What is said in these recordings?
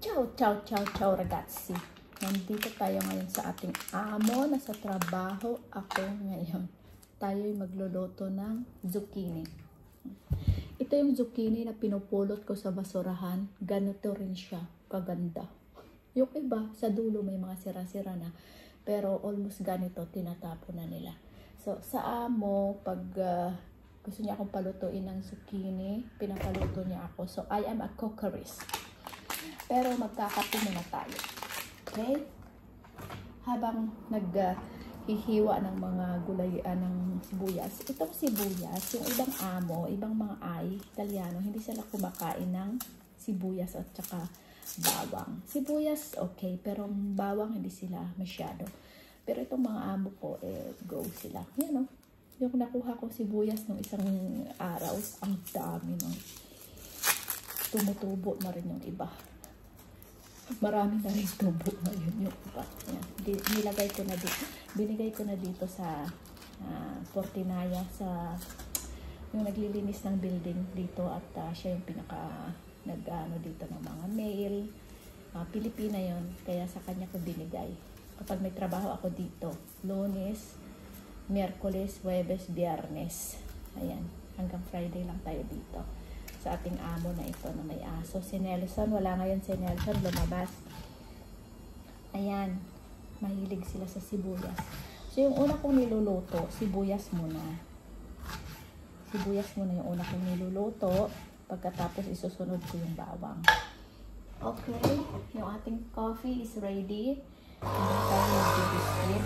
Ciao, ciao, ciao, ciao ragazzi. Nandito tayo ngayon sa ating amo. Nasa trabaho ako ngayon. Tayo'y magluluto ng zucchini. Ito yung zucchini na pinupulot ko sa basurahan. Ganito rin siya. Kaganda. Yung iba, sa dulo may mga sira-sira na. Pero almost ganito, tinatapon na nila. So, sa amo, pag gusto niya akong palutuin ng zucchini, pinapaluto niya ako. So, I am a cookerist. Pero magkakape muna tayo. Okay? Habang naghihiwa ng mga gulayan ng sibuyas. Itong sibuyas, yung ibang amo, ibang mga Italiano, hindi sila kumakain ng sibuyas at saka bawang. Sibuyas, okay. Pero bawang, hindi sila masyado. Pero itong mga amo ko, go sila. Yan o. Yung nakuha ko sibuyas ng isang araw, ang dami no. Tumutubo na rin yung iba. Marami na rin tubo ngayon yung iba. Yan. Nilagay ko na dito. Binigay ko na dito sa Portinaya, sa yung naglilinis ng building dito, at siya yung pinaka nag-ano dito ng mga mail. Pilipina yon, kaya sa kanya ko binigay. Kapag may trabaho ako dito, Lunes, Miyerkules, Huwebes, Biyernes. Ayan, hanggang Friday lang tayo dito. Sa ating amo na ito na may aso. Si Nelson, wala ngayon si Nelson, lumabas. Ayan, mahilig sila sa sibuyas. So yung una kong niluluto, sibuyas muna. Sibuyas muna yung una kong niluluto. Pagkatapos isusunod ko yung bawang. Okay, yung ating coffee is ready. Hindi tayo mag-biscuit.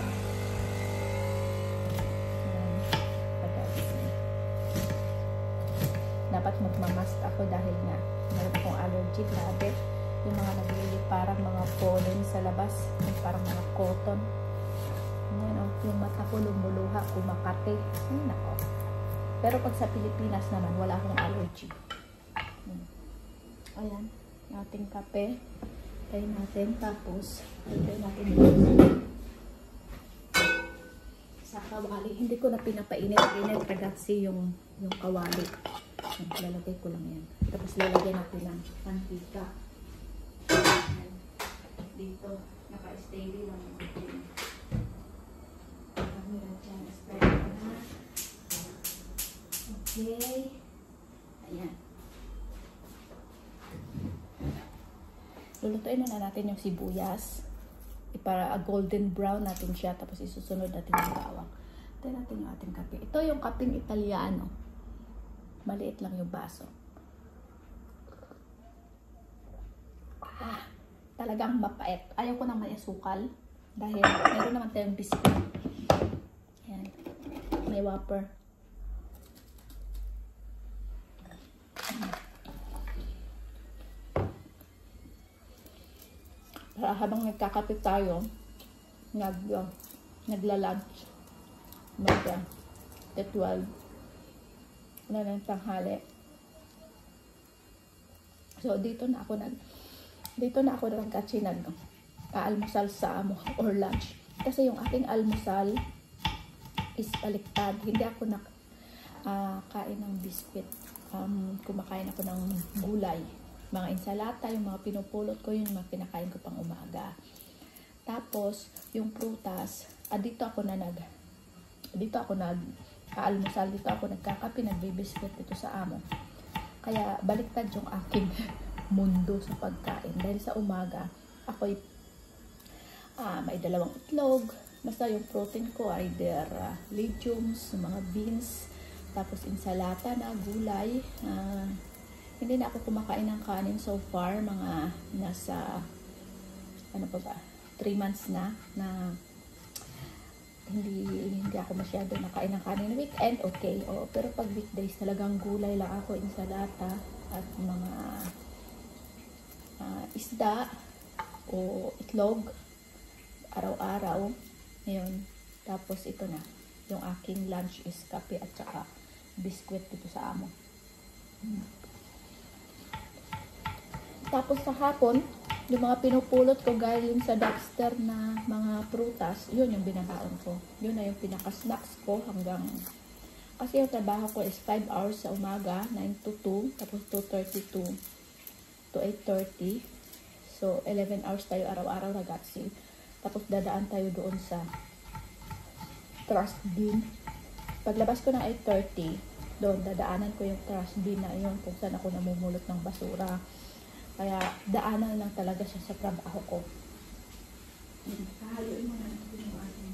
Dapat magmamask ako dahil nga meron akong allergy, grabe. Yung mga parang mga pollen sa labas, yung parang mga cotton. Ayan, yung mata ko lumuluha, kumakate. Nako. Pero pag sa Pilipinas naman, wala akong allergy. Ayan, ating kape. Tayo natin, tapos tayo natin sa kawali. Hindi ko na pinapainit ragazzi yung kawali. Lalagay ko lang yan. Tapos lalagay natin ng mantika. Dito, naka-steady lang. Okay. Ayan. Lulutuin na natin yung sibuyas. Para golden brown natin siya. Tapos isusunod natin yung bawang. Ito natin yung ating kape. Ito yung kapeng Italiano. Maliit lang yung baso. Talagang mapait. Ayaw ko nang may asukal. Dahil meron naman tayong biscuit. Ayan. May whopper. Para habang nagkakapit tayo, nagla-lunch. Mag-12. Na ng tanghali. So dito na ako kasi almusal sa amo or lunch. Kasi yung ating almusal is baliktad. Hindi ako kain ng biscuit. Kumakain ako ng gulay. Mga insalata, yung mga pinupulot ko, yung mga kinakain ko pang umaga. Tapos yung prutas, dito ako almusal, dito ako nagkakape, nagbibiscuit dito sa amo. Kaya baliktad yung aking mundo sa pagkain. Dahil sa umaga, ako'y may 2 itlog. Basta yung protein ko, either legumes, mga beans, tapos insalata na, gulay. Hindi na ako kumakain ng kanin so far. Mga nasa, 3 months na hindi ako masyado nakain ng kanin. Weekend, okay. Pero pag weekdays, talagang gulay lang ako, insalata, at mga isda o itlog, araw-araw. Ngayon, tapos ito na. Yung aking lunch is kape at saka biscuit dito sa amo. Tapos sa hapon, yung mga pinupulot ko galing sa dumpster na mga prutas, yun yung binakaon ko. Yun na yung pinaka-snacks ko hanggang, kasi yung trabaho ko is 5 hours sa umaga, 9 to 2, tapos 2:30 to 8:30. So, 11 hours tayo araw-araw ragazzi. Tapos dadaan tayo doon sa trash bin. Paglabas ko ng 8:30, doon dadaanan ko yung trash bin na yun kung saan ako namumulot ng basura. Kaya daanan lang talaga siya sa trabaho ko. Hahaluin mo na natin yung ating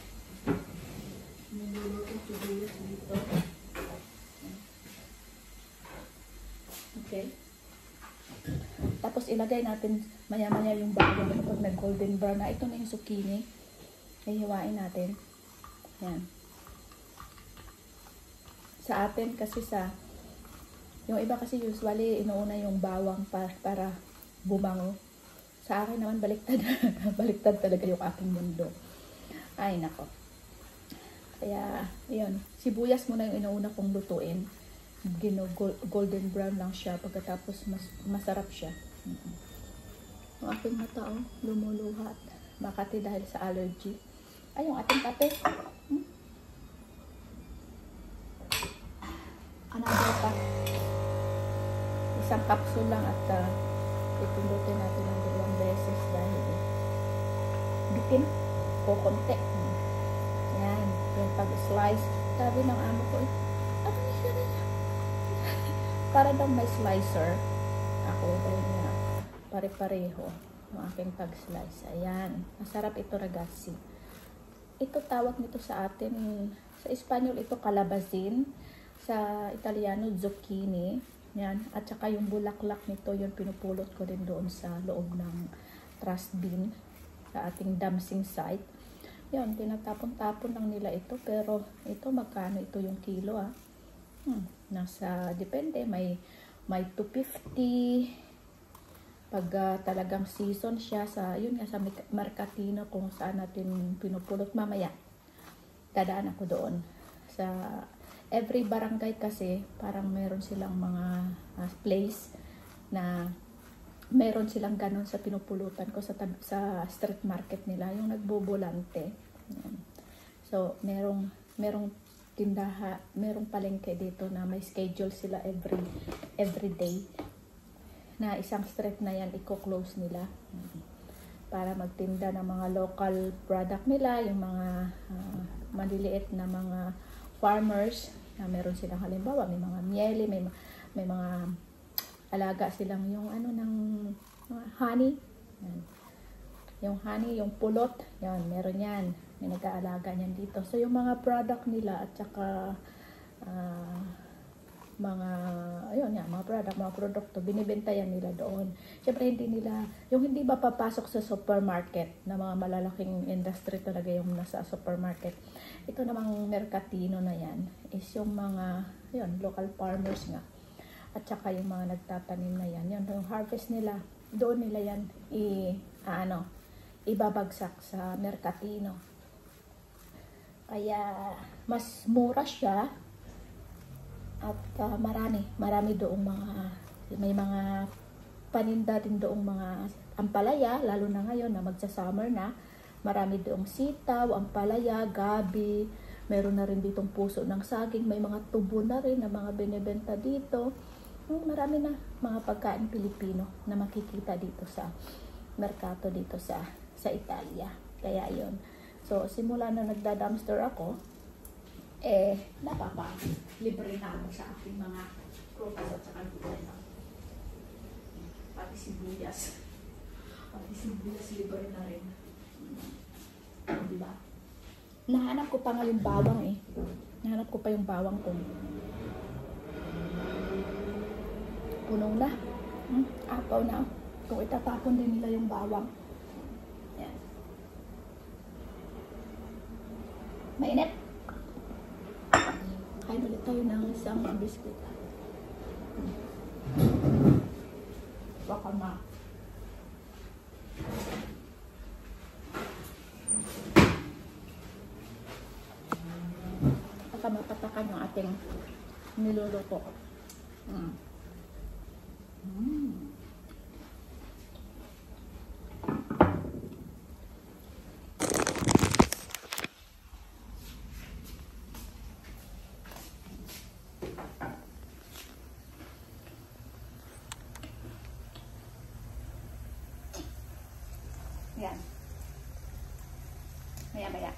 nilulutong sibuyas dito. Okay. Tapos ilagay natin maya-maya yung bawang kapag nag-golden brown na. Ito na yung zucchini. Hihiwain natin. Yan. Sa atin kasi yung iba kasi usually inuuna yung bawang para bumango. Sa akin naman baliktad. Baliktad talaga yung aking mundo. Ay nako. Kaya yun, sibuyas muna yung inuuna kong lutuin. Golden brown lang siya, pagkatapos masarap siya. Ang aking mata lumuluhat. Makati dahil sa allergy. Ay, yung ating kape. Another pa. Isang capsule lang at ipindutin natin ng 2 beses dahil bitin ko konti. Yan, yung pag-slice. Sabi ng amo ko, para daw may slicer. Ako dahil nga pare-pareho yung aking pag-slice. Ayan. Masarap ito ragazzi. Ito tawag nito sa atin. Sa Espanyol ito calabazin. Sa Italiano zucchini. Yan. At saka yung bulaklak nito, yung pinupulot ko din doon sa loob ng trash bin. Sa ating dumping site. Yan. Tinatapon-tapon lang nila ito. Pero ito magkano ito yung kilo depende, may 250 pag talagang season siya yun nga sa Mercatino kung saan natin pinupulot mamaya. Dadaan ako doon sa every barangay kasi parang meron silang mga place na meron silang ganon sa pinupulutan ko sa street market nila, yung nagbubulante. So merong merong palengke dito na may schedule sila every day na isang street na yan i-close nila para magtinda ng mga local product nila, yung mga maliliit na mga farmers na meron silang halimbawa may mga miele, may mga alaga silang yung ng honey. Yan. Yung honey, yung pulot, yan, meron yan. May nag-aalaga niyan dito. So, yung mga product nila at saka mga product, mga produkto, binibenta yan nila doon. Siyempre, yung hindi ba papasok sa supermarket na mga malalaking industry talaga yung nasa supermarket. Ito namang Mercatino na yan is yung mga, local farmers nga. At saka yung mga nagtatanim na yan. Yung harvest nila, doon nila yan ibabagsak sa Mercatino. Kaya mas mura siya at marami doong may mga paninda din doong mga ampalaya, lalo na ngayon na magsa-summer na. Marami doong sitaw, ampalaya, gabi, meron na rin ditong puso ng saging, may mga tubo na rin na mga binebenta dito. Marami na mga pagkain Pilipino na makikita dito sa merkato dito sa Italia. Kaya yun. So, simula na nagda-dumpster ako, libre na ako sa aking mga prutas at saka gulay na. Pati sibuyas. Libre na rin. Diba? Nahanap ko pa nga yung bawang Nahanap ko pa yung bawang ko. Puno na. Apaw na. Kung itatapon din nila yung bawang. Yan. Mainit. Kain ulit tayo ng isang biskuit. Baka mapatakan yung ating niluluto. Ayan. Maya-maya.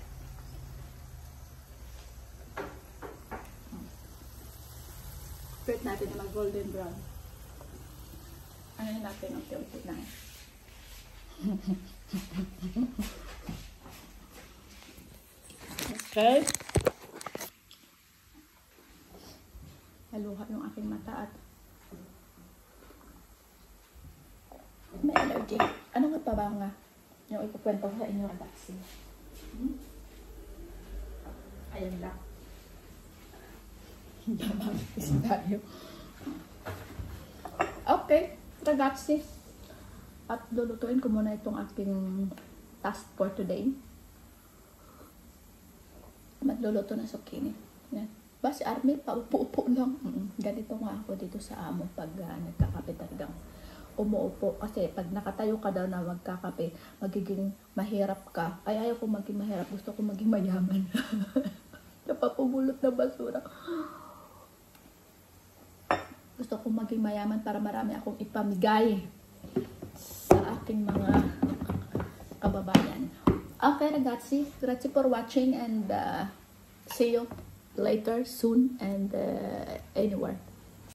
Spread natin na mag-golden brown. Ano natin ang unti-unti na. Okay. Naluha yung aking mata at may allergy. Ano nga pa ba nga yung ikukwento ko sa inyo ragazzi? Ayan lang. Yamagis tayo. Okay, ragazzi. At lulutuin ko muna itong aking task for today. Magluluto ng zucchini. Yan. Ba si Armel, paupo-upo lang. Ganito nga ako dito sa amo pag nagkakape talagang umuupo. Kasi pag nakatayo ka daw na magkakape, magiging mahirap ka. Ay, ayaw ko maging mahirap. Gusto ko maging mayaman. Napapumulot na basura. Gusto ko maging mayaman para marami akong ipamigay sa aking mga kababayan. Okay, ragazzi. Grazie for watching and see you later, soon, and anywhere.